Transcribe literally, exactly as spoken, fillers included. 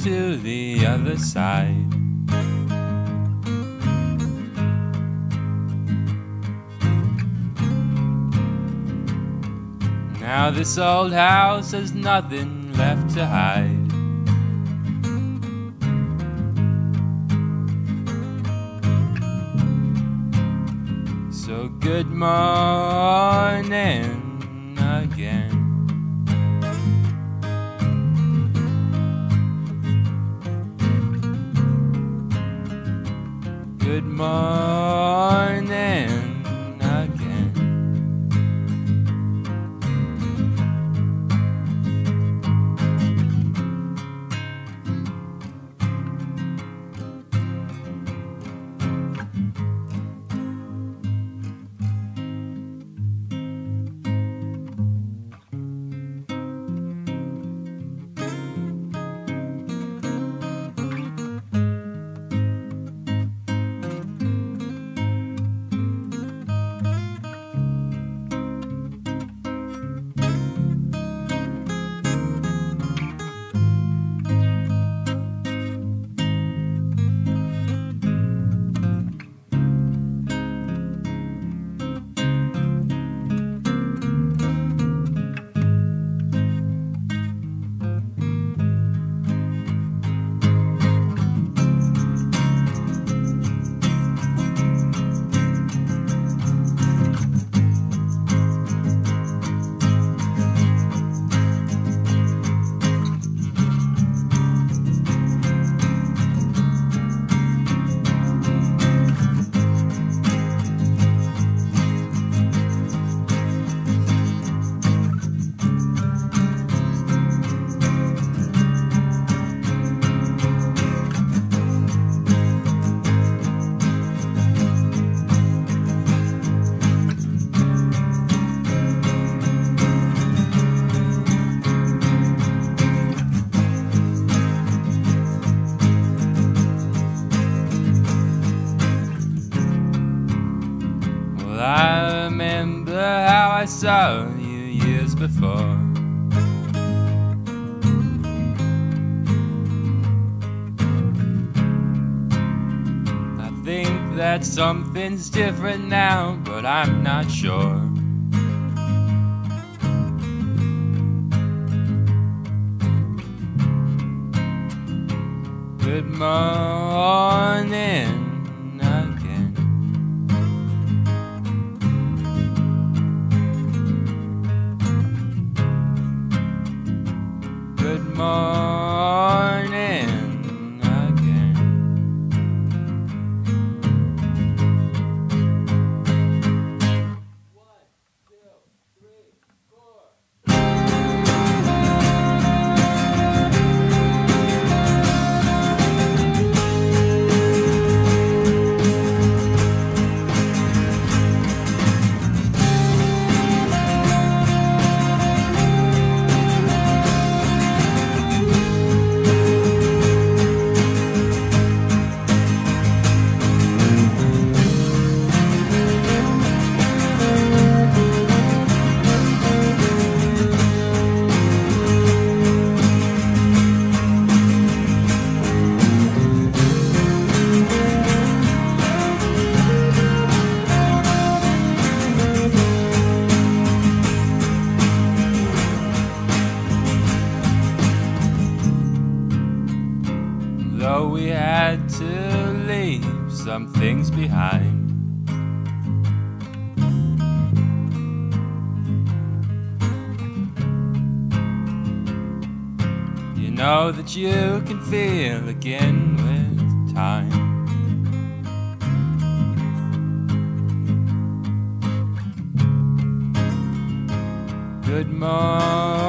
to the other side. Now this old house has nothing left to hide. So good morning again. Good morning again. I remember how I saw you years before. I think that something's different now, but I'm not sure. Good morning again. Good morning again. One, two, three, four. Though we had to leave some things behind, you know that you can feel again with time. Good morning.